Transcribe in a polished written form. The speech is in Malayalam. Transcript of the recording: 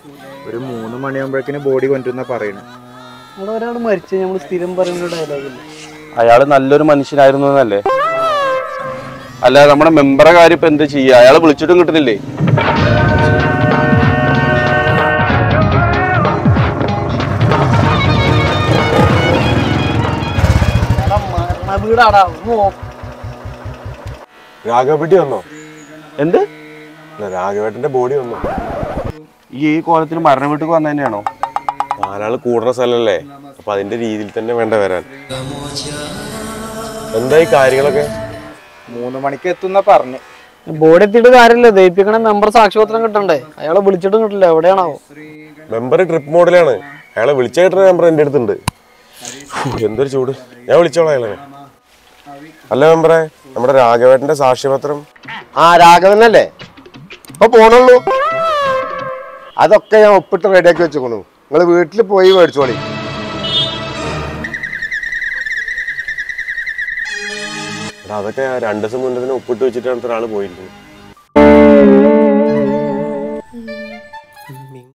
ഒരു 3 മണിയാകുമ്പോഴേക്കിന് ബോഡി കൊണ്ടുവന്ന പറയുന്നത്. അവിടെ ഒരാൾ മരിച്ചു, നമ്മൾ സ്ഥിരം പറയുന്ന ഡയലോഗില്ല. അയാള് നല്ലൊരു മനുഷ്യനായിരുന്നു എന്നല്ലേ? അല്ല, നമ്മുടെ മെമ്പറെ കാര്യം ഇപ്പൊ എന്ത് ചെയ്യാ? അയാളെ വിളിച്ചിട്ടും കിട്ടുന്നില്ലേ? രാഘവപ്പെട്ടി വന്നോ? എന്ത്? രാഘവേട്ടന്റെ ബോഡി വന്നോ? ഈ കോലത്തിന് മരണ വീട്ടിൽ വന്ന തന്നെയാണോ? 4 ആള് കൂടുന്ന സ്ഥലല്ലേ, അപ്പൊ അതിന്റെ രീതിയിൽ തന്നെ വേണ്ട വരാൻ. എന്തായി കാര്യങ്ങളൊക്കെ? 3 മണിക്ക് എത്തുന്ന പറഞ്ഞു. ബോഡി എത്തിയിട്ട് കാര്യമില്ല, ദയിപ്പിക്കണ മെമ്പർ സാക്ഷ്യപത്രം കിട്ടണ്ടേ? അയാളെ വിളിച്ചിട്ടും കിട്ടില്ല, എവിടെയാണാവോ? മെമ്പർ ട്രിപ്പ് മോഡലാണ്, അയാളെ വിളിച്ച കിട്ടുന്ന മെമ്പർ എന്റെ അടുത്തുണ്ട്. എന്തൊരു ചൂട്, ഞാൻ വിളിച്ചോളാം അയാളെ. അല്ല മെമ്പറെ, നമ്മുടെ രാഘവേട്ടന്റെ സാക്ഷ്യപത്രം. രാഘവനല്ലേ? അപ്പൊ പോണുള്ളൂ. അതൊക്കെ ഞാൻ ഒപ്പിട്ട് റെഡിയാക്കി വെച്ചോളൂ. നിങ്ങൾ വീട്ടിൽ പോയി മേടിച്ചോളി. അതൊക്കെ 2 ദിവസം മുന്നേ തന്നെ ഒപ്പിട്ട് വെച്ചിട്ടാണ് ഒരാള് പോയിരിക്കുന്നത്.